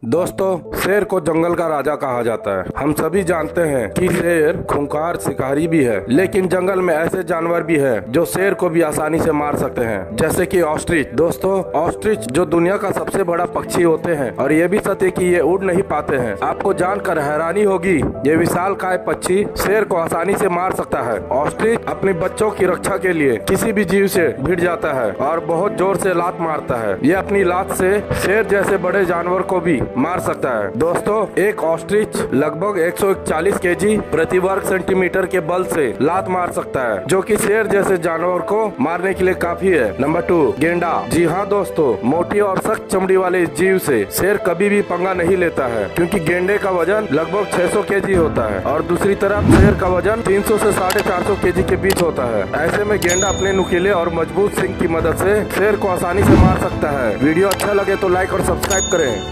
दोस्तों, शेर को जंगल का राजा कहा जाता है। हम सभी जानते हैं कि शेर खूंखार शिकारी भी है, लेकिन जंगल में ऐसे जानवर भी है जो शेर को भी आसानी से मार सकते हैं, जैसे कि ऑस्ट्रिच। दोस्तों, ऑस्ट्रिच जो दुनिया का सबसे बड़ा पक्षी होते हैं और ये भी सत्य कि ये उड़ नहीं पाते हैं। आपको जानकर हैरानी होगी, ये विशालकाय पक्षी शेर को आसानी से मार सकता है। ऑस्ट्रिच अपने बच्चों की रक्षा के लिए किसी भी जीव से भिड़ जाता है और बहुत जोर से लात मारता है। ये अपनी लात से शेर जैसे बड़े जानवर को भी मार सकता है। दोस्तों, एक ऑस्ट्रिच लगभग 141 केजी प्रति वर्ग सेंटीमीटर के बल से लात मार सकता है, जो कि शेर जैसे जानवर को मारने के लिए काफी है। नंबर 2, गेंडा। जी हाँ दोस्तों, मोटी और सख्त चमड़ी वाले इस जीव से शेर कभी भी पंगा नहीं लेता है, क्योंकि गेंडे का वजन लगभग 600 केजी होता है और दूसरी तरफ शेर का वजन 300 से 450 केजी के बीच होता है। ऐसे में गेंडा अपने नुकीले और मजबूत सींग की मदद से शेर को आसानी से मार सकता है। वीडियो अच्छा लगे तो लाइक और सब्सक्राइब करें।